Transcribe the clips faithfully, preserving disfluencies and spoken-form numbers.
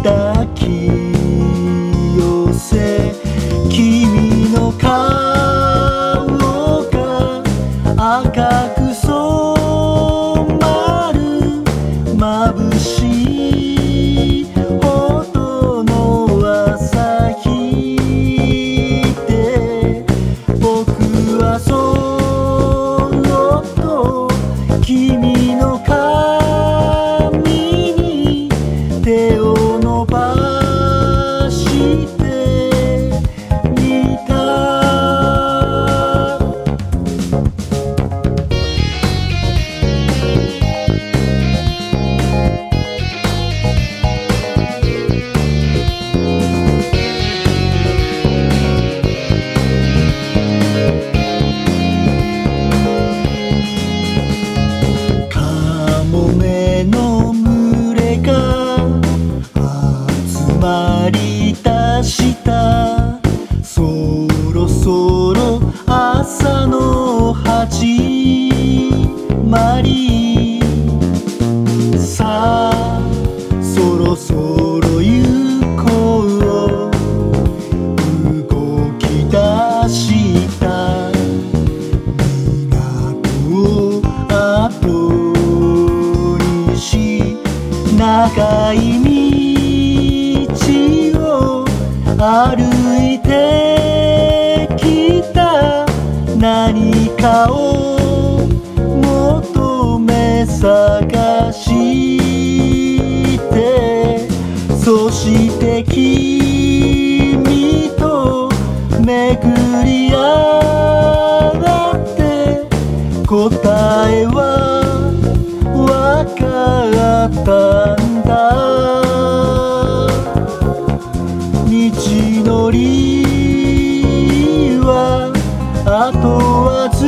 抱き寄せ君の顔が赤く染まる眩しいほどの朝日で僕はそっと君の髪に手を伸ばしてみた。カモメの群れが集まりだした。そろそろ朝の始まり。さあそろそろ行こう。動き出した港を後にし長い道を歩いてきた。何かを求め探して、そして君と巡り合って答えはわかったんだ。道のりはあとわず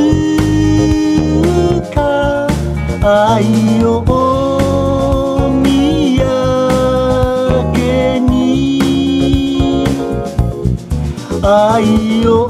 か。愛をお土産に愛を